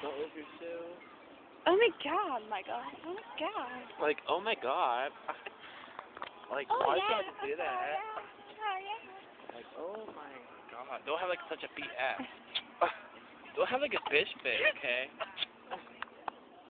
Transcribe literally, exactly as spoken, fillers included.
yourself. Oh my god, Michael. Oh my god. Like, oh my god. Like, Oh why yeah. do you have to do Oh that? yeah. Oh yeah. Like, oh my god. Don't have like such a beat ass. Don't have like a bitch face, okay?